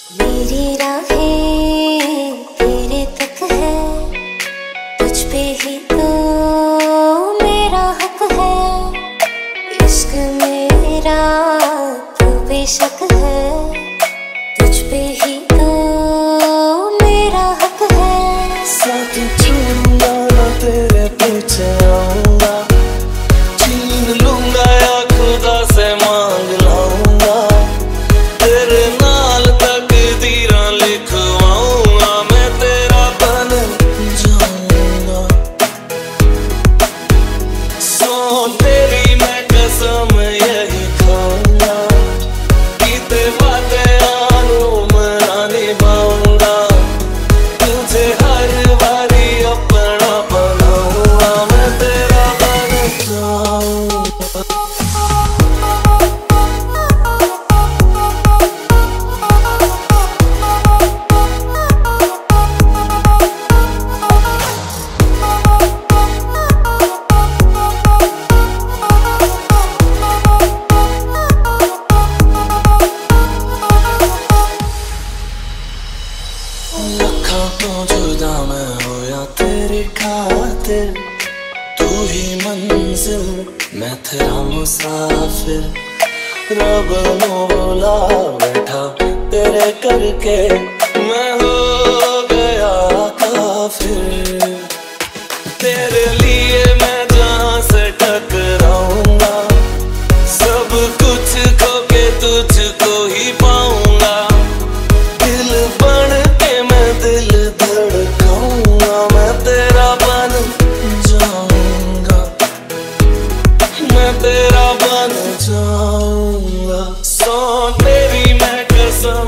मेरी राहें तेरे तक है, तुझ पे ही तो मेरा हक है। इश्क मेरा तो बेशक है, तुझ पे ही तो मेरा हक है। साथ छोड़ूंगा ना तेरे पीछे आऊंगा, छीन लूंगा या खुदा से मांग लाऊंगा। तेरे नाल तकदीरां लिखवाऊंगा, मैं तेरा बन जाऊंगा। सो तेरी मैं कसम यही खाऊंगा, बीते वादे आनू मैं निभाऊंगा। तुझे हर बारी अपना बनाऊंगा, मैं तेरा बन जाऊंगा। लखा तो जुदा मैं होया तेरी खातिर, तू ही मंजिल मैं तेरा मुसाफिर। रब नु बुला बैठा तेरे करके, मैं हो गया काफिर। तेरे लिए मैं जहां से टकराऊंगा, सब कुछ खो के तुझको ही पाऊंगा। दिल बन के मैं दिल धड़काऊंगा, मैं तेरा बन जाऊंगा, मैं तेरा बन जाऊंगा। सो तेरी मैं कसम